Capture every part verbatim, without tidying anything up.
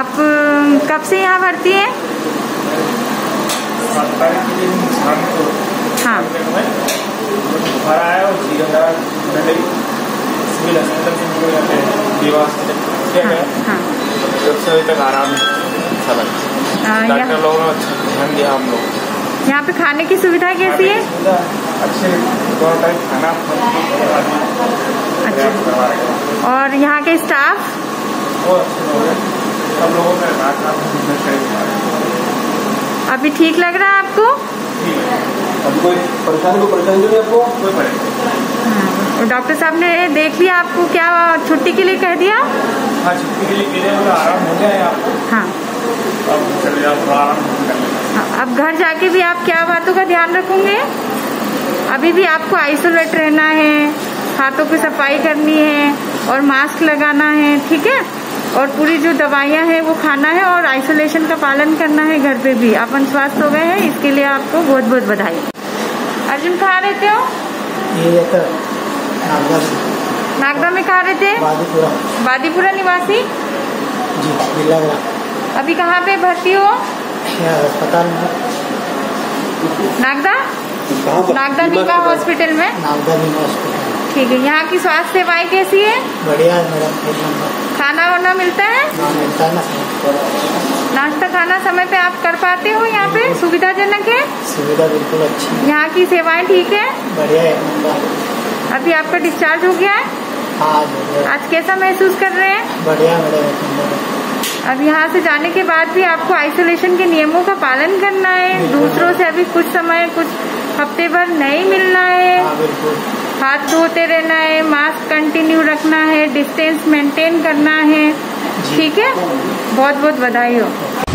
आप कब से यहाँ भर्ती हैं? हाँ डॉक्टर लोगों ने अच्छा ध्यान दिया हम लोग। यहाँ पे खाने की सुविधा कैसी है? अच्छे दोनों टाइम खाना अच्छा। और यहाँ के स्टाफ सब लोगों ने अभी ठीक लग रहा है आपको? अभी कोई परेशानी को परेशानी नहीं आपको कोई परेशानी? और डॉक्टर साहब ने देख लिया आपको, क्या छुट्टी के लिए कह दिया? हाँ छुट्टी के लिए कह दिया, आराम हो गया है आपको। हाँ अब चले जाओ, आराम कर लेंगे। हाँ, अब घर जाके भी आप क्या बातों का ध्यान रखोगे? अभी भी आपको आइसोलेट रहना है, हाथों की सफाई करनी है और मास्क लगाना है, ठीक है? और पूरी जो दवाइयाँ हैं वो खाना है और आइसोलेशन का पालन करना है घर पे भी। अपन स्वस्थ हो गए हैं, इसके लिए आपको बहुत बहुत बधाई। अर्जुन कहाँ रहते हो? ये तो नागदा में कहाँ रहते हैं? बादीपुरा। बादीपुरा निवासी जी, जिला। अभी कहाँ पे भर्ती हो? अस्पताल में। नागदा नागदा नीमा हॉस्पिटल में। नागदा नीमा हॉस्पिटल। ठीक है। यहाँ की स्वास्थ्य सेवाएं कैसी है? बढ़िया है मैडम। खाना वाना मिलता है? हाँ मिलता है ना। नाश्ता खाना समय पे आप कर पाते हो? यहाँ पे सुविधाजनक है? सुविधा बिल्कुल अच्छी। यहाँ की सेवाएं ठीक है? बढ़िया है। अभी आपका डिस्चार्ज हो गया है? हाँ। आज कैसा महसूस कर रहे हैं? बढ़िया मैडम। अब यहाँ से जाने के बाद भी आपको आइसोलेशन के नियमों का पालन करना है। दूसरों से अभी कुछ समय, कुछ हफ्ते भर नहीं मिलना है। हाथ धोते रहना है, मास्क कंटिन्यू रखना है, डिस्टेंस मेंटेन करना है, ठीक है? बहुत बहुत बधाई हो।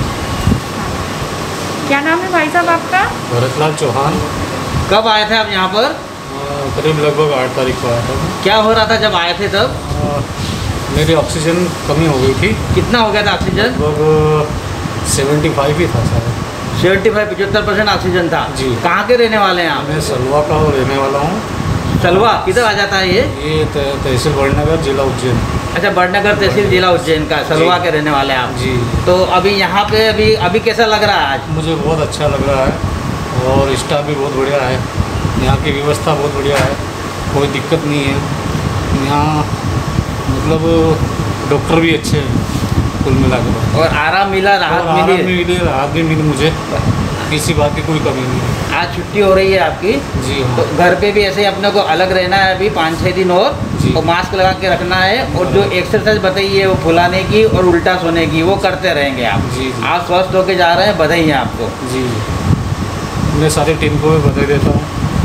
क्या नाम है भाई साहब आपका? भरतलाल चौहान। कब आए थे आप यहाँ पर? करीब लगभग आठ तारीख को आया था। क्या हो रहा था जब आए थे तब? आ, मेरी ऑक्सीजन कमी हो गई थी। कितना हो गया था ऑक्सीजन? लगभग सेवेंटी फाइव ही था सर। सेवेंटी फाइव पचहत्तर परसेंट ऑक्सीजन था जी। कहाँ के रहने वाले हैं आप? मैं सलवा का रहने वाला हूँ। सलवा किधर आ जाता है ये? ये तहसील बड़नगर जिला उज्जैन। अच्छा, बड़नगर तहसील जिला उज्जैन का सलवा के रहने वाले हैं आप जी। तो अभी यहाँ पे अभी अभी कैसा लग रहा है आज? मुझे बहुत अच्छा लग रहा है और स्टाफ भी बहुत बढ़िया है। यहाँ की व्यवस्था बहुत बढ़िया है, कोई दिक्कत नहीं है यहाँ। मतलब डॉक्टर भी अच्छे हैं कुल मिला कर। और आराम मिला, राहत मिली? मिली, राहत भी मिली मुझे, किसी बात की कोई कमी नहीं है। आज छुट्टी हो रही है आपकी? जी हाँ। तो घर पे भी ऐसे ही अपने को अलग रहना है अभी पाँच छः दिन और, और मास्क लगा के रखना है। और जो एक्सरसाइज बताइए वो फुलाने की और उल्टा सोने की, वो करते रहेंगे आप। जी, जी। आप स्वस्थ होके जा रहे हैं, बधाई है आपको। जी, मैं सारी टीम को भी बधाई देता हूँ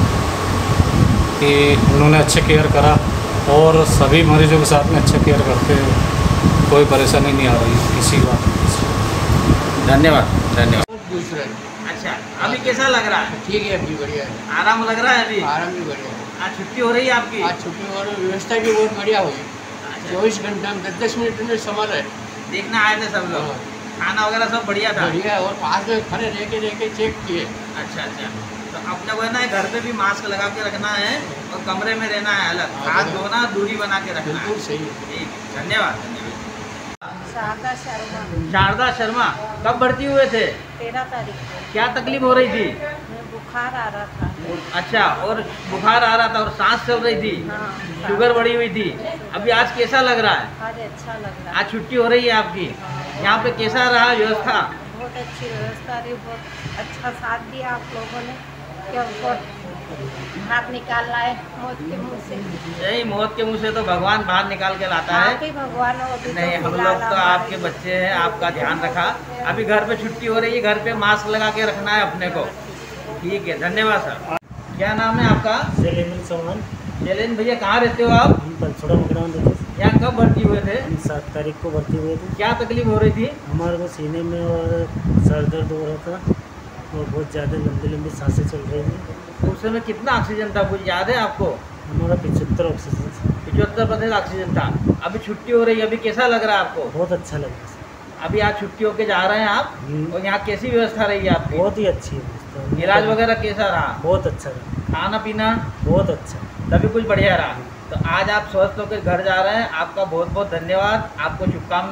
कि उन्होंने अच्छे केयर करा और सभी मरीजों के साथ में अच्छा केयर करते हैं, कोई परेशानी नहीं आ रही किसी बात की। धन्यवाद धन्यवाद। दूसरा अच्छा, अभी कैसा लग रहा है? ठीक है, अभी बढ़िया है। आराम लग रहा है अभी? आराम भी बढ़िया है। आज छुट्टी हो रही है आपकी? आज छुट्टी और व्यवस्था भी बहुत बढ़िया हुई। चौबीस घंटा में दस दस मिनट में संभाल है। देखना आए थे सब लोग? खाना वगैरह सब बढ़िया था? बढ़िया, और पास में खड़े रह के रह के चेक किए। अच्छा अच्छा। तो अपने को है ना घर पे भी मास्क लगा के रखना है और कमरे में रहना है अलग, हाथ धोना, दूरी बना के रखना है। बिल्कुल सही है। ठीक, धन्यवाद धन्यवाद। शारदा शर्मा। शारदा शर्मा, कब भर्ती हुए थे? तेरह तारीख को। क्या तकलीफ हो रही थी? बुखार आ रहा था। अच्छा, और बुखार आ रहा था और सांस चल रही थी? हाँ। शुगर बढ़ी हुई थी? अभी आज कैसा लग रहा है? आज अच्छा लग रहा है। आज छुट्टी हो रही है आपकी? यहाँ पे कैसा रहा व्यवस्था? बहुत अच्छी व्यवस्था रही, बहुत अच्छा साथ दिया आप लोगों ने। क्या हाथ निकाल लाए मौत के मुंह से? यही मौत के मुंह से तो भगवान बाहर निकाल के लाता है। आप ही भगवान हो। अभी नहीं, तो हम लोग तो आपके बच्चे हैं, आपका ध्यान रखा। अभी घर पे छुट्टी हो रही है, घर पे मास्क लगा के रखना है अपने को। ठीक है, धन्यवाद सर। क्या नाम है आपका? शैलेंद्र चौहान। शैलेंद्र भैया, कहाँ रहते हो आप? हम पंचोड़ा मकड़ा में रहते थे। यहाँ कब भर्ती हुए थे? हम सात तारीख को भर्ती हुए थे। क्या तकलीफ हो रही थी? हमारे को सीने में और सर दर्द हो रहा था और बहुत ज़्यादा लंबी लंबी सांसें चल रही थी। तो उस समय कितना ऑक्सीजन था, कुछ याद है आपको? हमारा पिछहत्तर ऑक्सीजन पिछहत्तर परसेंट ऑक्सीजन था। अभी छुट्टी हो रही है, अभी कैसा लग रहा है आपको? बहुत अच्छा लग रहा है। अभी आज छुट्टी होके जा रहे हैं आप, और यहाँ कैसी व्यवस्था रही है आपकी? बहुत ही अच्छी है। इलाज वगैरह कैसा रहा? बहुत अच्छा रहा। खाना पीना बहुत अच्छा, तभी कुछ बढ़िया रहा। तो आज आप स्वस्थ होकर घर जा रहे हैं, आपका बहुत बहुत धन्यवाद, आपको शुभकामनाएं।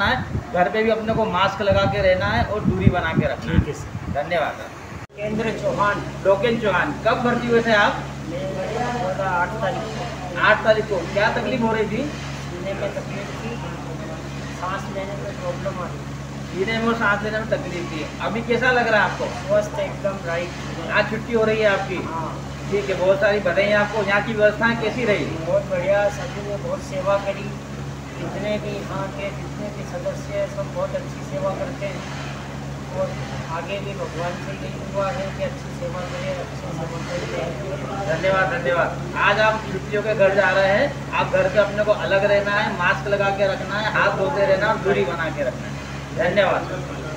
घर पे भी अपने को मास्क लगा के रहना है और दूरी बना के रखना है। ठीक है सर। धन्यवाद। केंद्र चौहान। लोकेन चौहान, कब भर्ती हुए थे आप? आठ तारीख को। आठ तारीख को। क्या तकलीफ हो रही थी? सीने में तकलीफ थी, सांस लेने में प्रॉब्लम आ रही थी। सीने में और सांस लेने में तकलीफ थी। अभी कैसा लग रहा है आपको? स्वस्थ एकदम राइट। आज छुट्टी हो रही है आपकी? हाँ ठीक है, बहुत सारी बधाई आपको। यहाँ की व्यवस्थाएं कैसी रही? बहुत बढ़िया, सभी ने बहुत सेवा करी। जितने भी यहाँ के जितने भी सदस्य हैं सब बहुत अच्छी सेवा करते हैं और आगे भी भगवान से यही दुआ है कि अच्छी सेवा करें, अच्छी सेवा करते हैं। धन्यवाद धन्यवाद। आज आप छुट्टियों के घर जा रहे हैं। आप घर से अपने को अलग रहना है, मास्क लगा के रखना है, हाथ धोते रहना है और दूरी बना के रखना है। धन्यवाद।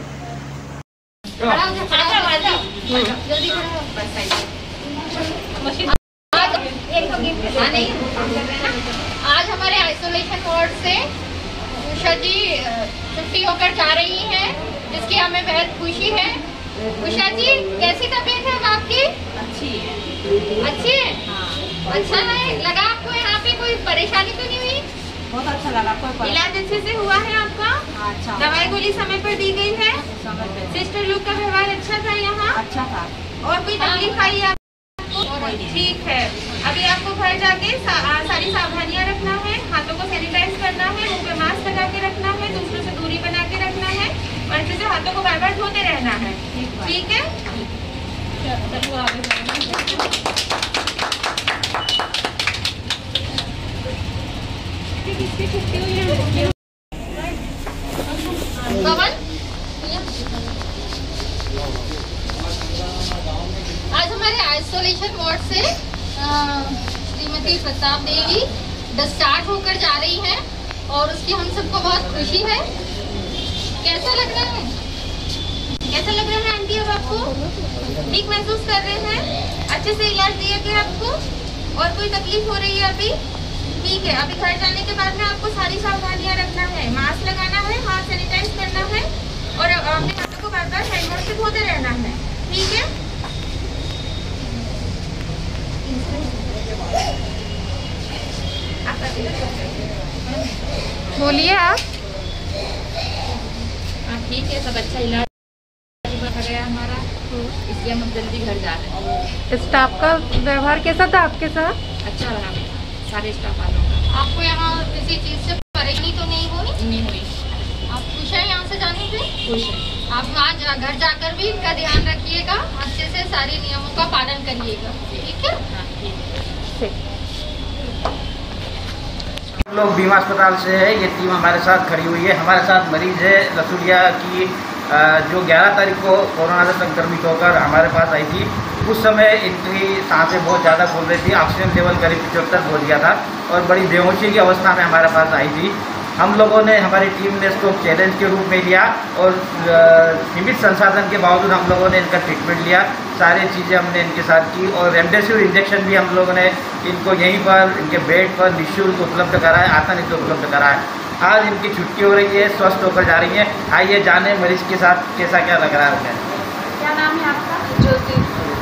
आज हमारे आइसोलेशन वार्ड से उषा जी छुट्टी होकर जा रही हैं, जिसकी हमें बेहद खुशी है। उषा जी, कैसी तबीयत है आपकी? अच्छी है। अच्छी है? हाँ। अच्छा है, लगा आपको यहाँ पे कोई परेशानी तो नहीं हुई? बहुत अच्छा लगा। कोई इलाज अच्छे से हुआ है आपका? अच्छा। दवाई गोली समय पर दी गई है? समय पे सिस्टर लोग का व्यवहार अच्छा था यहाँ? अच्छा था। और कोई तकलीफ आई आपको? ठीक है। अभी आपको घर जाके सा, सारी सावधानियां रखना है। हाथों को सैनिटाइज करना है, मुंह पे मास्क लगा के रखना है, दूसरों से दूरी बना के रखना है और अच्छे से हाथों को बार बार धोते रहना है। ठीक है? चलो आगे। किसकी छुट्टी हुई है? पवन, आज हमारे आइसोलेशन वार्ड से श्रीमती प्रताप देवी डिस्चार्ज होकर जा रही हैं और उसकी हम सबको बहुत खुशी है। कैसा लग रहा है? कैसा लग रहा है आंटी? अब आपको ठीक महसूस कर रहे हैं? अच्छे से इलाज दिया गया आपको? और कोई तकलीफ हो रही है अभी? ठीक है। अभी घर जाने के बाद में आपको सारी सावधानियां रखना है, मास्क लगाना है, हाथ सैनिटाइज करना है और अपने हाथों को बार बार हैंड वॉश से धोते रहना है। ठीक है? बोलिए आप। हाँ ठीक है, सब अच्छा इलाज हो गया हमारा, इसलिए हम जल्दी घर जा रहे हैं। स्टाफ का व्यवहार कैसा था आपके साथ? अच्छा रहा सारे स्टाफ वालों का। आपको यहाँ किसी चीज़ से परेशानी तो नहीं हुई? नहीं हुई। आप खुश हैं यहाँ से जाने से? खुश है। आप आज घर जाकर भी इनका ध्यान रखिएगा, अच्छे से सारे नियमों का पालन करिएगा। ठीक है? हाँ ठीक है। हम लोग बीमा अस्पताल से है, ये टीम हमारे साथ खड़ी हुई है। हमारे साथ मरीज है रसूलिया की, जो ग्यारह तारीख को कोरोना से संक्रमित होकर हमारे पास आई थी। उस समय इनकी सांसें बहुत ज़्यादा फूल रही थी, ऑक्सीजन लेवल करीब पचहत्तर हो गया था और बड़ी बेहोशी की अवस्था में हमारे पास आई थी। हम लोगों ने, हमारी टीम ने इसको चैलेंज के रूप में लिया और सीमित संसाधन के बावजूद हम लोगों ने इनका ट्रीटमेंट लिया। सारी चीज़ें हमने इनके साथ की और रेमडेसिविर इंजेक्शन भी हम लोगों ने इनको यहीं पर इनके बेड पर निःशुल्क उपलब्ध कराए, आसानी से उपलब्ध कराए। आज इनकी छुट्टी हो रही है, स्वस्थ होकर जा रही है। आइए जाने मरीज के साथ कैसा क्या लग रहा है उन्हें। क्या नाम है आपका? ज्योति।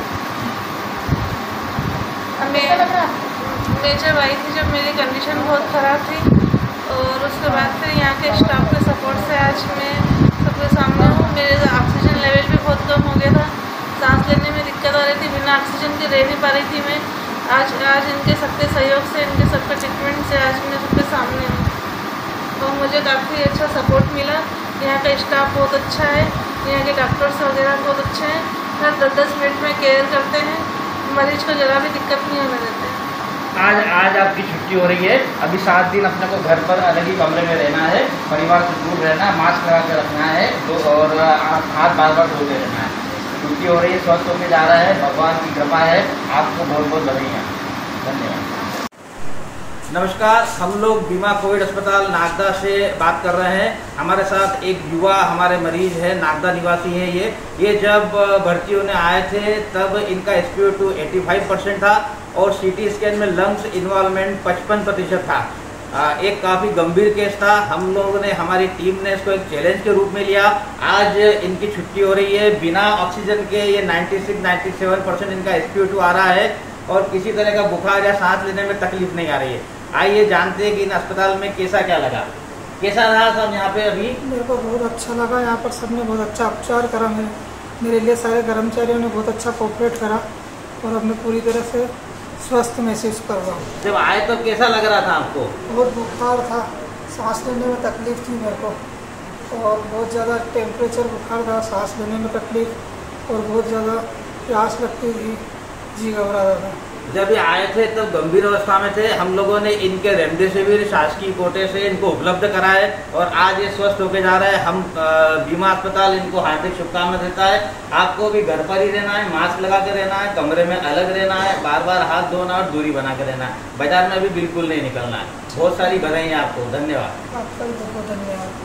मैं जब आई थी, जब मेरी कंडीशन बहुत ख़राब थी और उसके बाद फिर यहाँ के स्टाफ के सपोर्ट से आज मैं सबके सामने हूँ। मेरे ऑक्सीजन लेवल भी बहुत कम हो गया था, सांस लेने में दिक्कत आ रही थी, बिना ऑक्सीजन के रह नहीं पा रही थी मैं। आज आज इनके सबके सहयोग से, इनके सबके ट्रीटमेंट से आज मैं सबके सामने हूँ। तो मुझे काफ़ी अच्छा सपोर्ट मिला। यहाँ का स्टाफ बहुत अच्छा है, यहाँ के डॉक्टर्स वगैरह बहुत अच्छे हैं, हर दस दस मिनट में केयर करते हैं, मरीज को जरा भी दिक्कत नहीं होने देते हैं। आज आज आपकी छुट्टी हो रही है। अभी सात दिन अपने को घर पर अलग ही कमरे में रहना है, परिवार से दूर रहना है, मास्क लगा के रखना है तो और हाथ बार बार धोते रहना है। छुट्टी हो रही है, स्वस्थ होकर जा रहा है, भगवान की कृपा है। आपको बहुत बहुत बधाइयाँ। धन्यवाद। नमस्कार, हम लोग बीमा कोविड अस्पताल नागदा से बात कर रहे हैं। हमारे साथ एक युवा हमारे मरीज है, नागदा निवासी है। ये ये जब भर्ती होने आए थे तब इनका एस पी ओ टू पचासी परसेंट था और सीटी स्कैन में लंग्स इन्वॉल्वमेंट पचपन प्रतिशत था। एक काफ़ी गंभीर केस था। हम लोगों ने, हमारी टीम ने इसको एक चैलेंज के रूप में लिया। आज इनकी छुट्टी हो रही है। बिना ऑक्सीजन के ये छियानवे सत्तानवे परसेंट इनका एस पी ओ टू आ रहा है और किसी तरह का बुखार या सांस लेने में तकलीफ नहीं आ रही है। आइए जानते हैं कि इन अस्पताल में कैसा क्या लगा। कैसा रहा सब यहाँ पे अभी? मेरे को बहुत अच्छा लगा, यहाँ पर सबने बहुत अच्छा उपचार करा, मेरे मेरे लिए सारे कर्मचारियों ने बहुत अच्छा कोऑपरेट करा और अब मैं पूरी तरह से स्वस्थ महसूस कर रहा हूँ। जब आए तो कैसा लग रहा था आपको? बहुत बुखार था, सांस लेने में तकलीफ थी मेरे को और बहुत ज़्यादा टेम्परेचर बुखार था, सांस लेने में तकलीफ और बहुत ज़्यादा प्यास लगती थी, जी घबरा रहा था। जब ये आए थे तब तो गंभीर अवस्था में थे, हम लोगों ने इनके रेमडेसिविर शासकीय कोटे से इनको उपलब्ध कराए और आज ये स्वस्थ होके जा रहा है। हम बीमा अस्पताल इनको हार्दिक शुभकामनाएं देता है। आपको भी घर पर ही रहना है, मास्क लगा के रहना है, कमरे में अलग रहना है, बार बार हाथ धोना और दूरी बना के रहना है, बाजार में भी बिल्कुल नहीं निकलना है। बहुत सारी बधाई आपको, धन्यवाद। आपका भी बहुत बहुत धन्यवाद।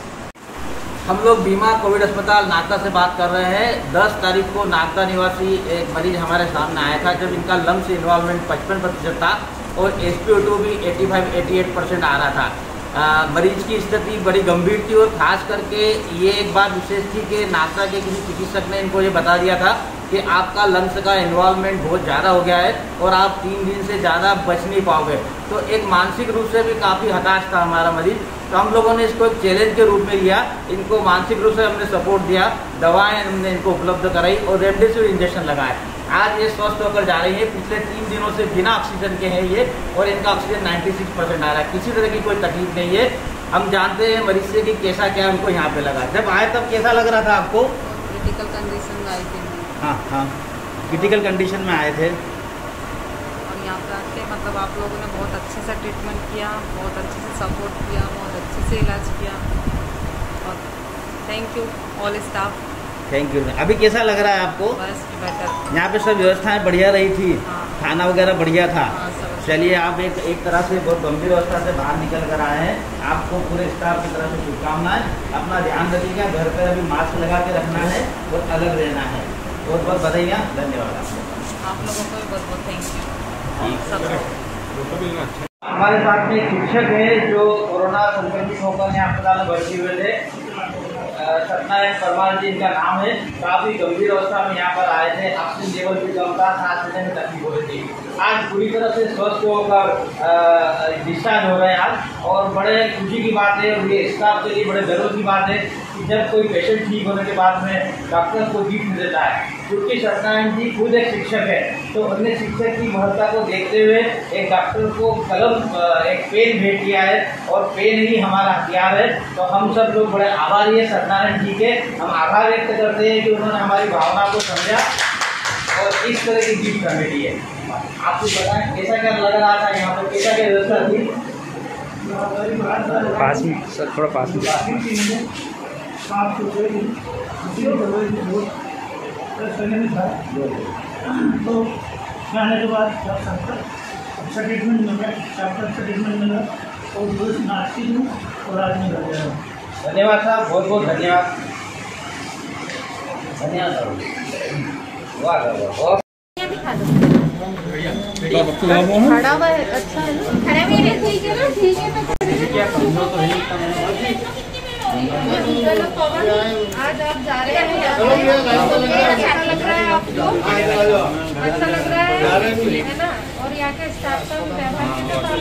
हम लोग बीमा कोविड अस्पताल नागदा से बात कर रहे हैं। दस तारीख को नागदा निवासी एक मरीज हमारे सामने आया था, जब इनका लंग्स इन्वॉल्वमेंट पचपन प्रतिशत था और एस पी ओ टू भी पचासी अठासी परसेंट आ रहा था। आ, मरीज की स्थिति बड़ी गंभीर थी और खास करके ये एक बात विशेष थी कि नागदा के किसी चिकित्सक ने इनको ये बता दिया था कि आपका लंग्स का इन्वॉल्वमेंट बहुत ज़्यादा हो गया है और आप तीन दिन से ज़्यादा बच नहीं पाओगे। तो एक मानसिक रूप से भी काफ़ी हताश था हमारा मरीज। तो हम लोगों ने इसको एक चैलेंज के रूप में लिया, इनको मानसिक रूप से हमने सपोर्ट दिया, दवाएं हमने इनको उपलब्ध कराई और रेमडेसिविर इंजेक्शन लगाए। आज ये स्वस्थ होकर जा रही है। पिछले तीन दिनों से बिना ऑक्सीजन के हैं ये और इनका ऑक्सीजन छियानवे परसेंट आ रहा है, किसी तरह की कोई तकलीफ नहीं है। हम जानते हैं मरीज से कि कैसा क्या उनको यहाँ पे लगा। जब आए तब कैसा लग रहा था आपको? क्रिटिकल कंडीशन में आई थी। हाँ हाँ क्रिटिकल कंडीशन में आए थे और यहाँ पे आके मतलब आप लोगों ने बहुत अच्छे से ट्रीटमेंट किया, बहुत अच्छे से सपोर्ट किया, बहुत अच्छे से इलाज किया और thank you all staff. Thank you. अभी कैसा लग रहा है आपको? बस बेटर। यहाँ पे सब व्यवस्थाएं बढ़िया रही थी? हाँ। खाना वगैरह बढ़िया था? हाँ, सब। चलिए, आप एक एक तरह से बहुत गंभीर अवस्था से बाहर निकल कर आए हैं। आपको पूरे स्टाफ की तरफ से शुभकामनाएं। अपना ध्यान रखिएगा, घर पर अभी मास्क लगा के रखना है और अलग रहना है। बहुत बहुत बधाइयाँ, धन्यवाद आपको। आप लोगों को भी बहुत बहुत थैंक यू। हमारे साथ में एक शिक्षक है जो कोरोना संक्रमित होकर यहाँ अस्पताल में भर्ती हुए थे। सत्यनारायण परमार जी इनका नाम है। काफी गंभीर अवस्था में यहाँ पर आए थे, ऑक्सीजन लेवल भी कम था, सांस लेने में तकलीफ हो रही थी। आज पूरी तरह से स्वस्थ होकर डिस्चार्ज हो गए आज और बड़े खुशी की बात है और ये स्टाफ के लिए बड़े गर्व की बात है कि जब कोई पेशेंट ठीक होने के बाद में डॉक्टर को गिफ्ट देता है। क्योंकि सत्यनारायण जी खुद एक शिक्षक है, तो अन्य शिक्षक की महत्ता को देखते हुए एक डॉक्टर को कलम एक पेन भेंट किया है और पेन ही हमारा हथियार है। तो हम सब लोग बड़े आभारी है सत्यनारायण जी के। हम आभार व्यक्त करते हैं कि उन्होंने हमारी भावना को समझा और इस तरह की गिफ्ट हमें दी है। आपको बताएं कैसा क्या लग रहा था यहाँ पर, कैसा क्या व्यवस्था थी? पास में सर, थोड़ा पास में। तो आने के बाद अच्छा ट्रीटमेंट मिला, डॉक्टर अच्छा ट्रीटमेंट मिला और बहुत नास्तिक हूँ और आदमी लग गया। धन्यवाद साहब, बहुत बहुत धन्यवाद। धन्यवाद साहब। वाह वाह। खड़ा हुआ है, अच्छा है ना? खड़ा भी है, ठीक है ना? ठीक है तो आज आप जा रहे हैं, अच्छा लग रहा है आपको? अच्छा लग रहा है ना? और यहाँ के स्टाफ का व्यवहार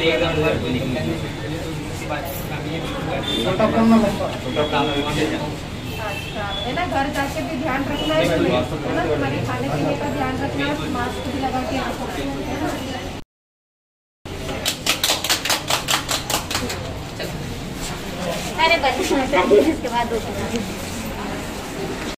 अच्छा है ना? घर जाके भी ध्यान रखना है ना, तुम्हारे खाने पीने का ध्यान रखना, मास्क भी लगा के रखना। अरे बच्चे इसके बाद